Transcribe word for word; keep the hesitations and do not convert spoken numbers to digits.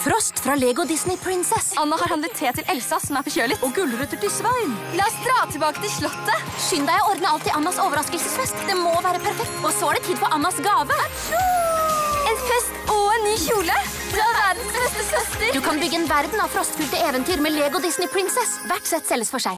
Frost fra Lego Disney Princess. Anna har handlet te til Elsa, som er forkjølet. Og gulrøtter til Svein. La oss dra tilbake til slottet. Skynd deg å ordne alt til Annas overraskelsesfest. Det må være perfekt. Og så er det tid for Annas gave. En fest og en ny kjole. Fra verdens beste søster. Du kan bygge en verden av frostfylte eventyr med Lego Disney Princess. Hvert sett selges for seg.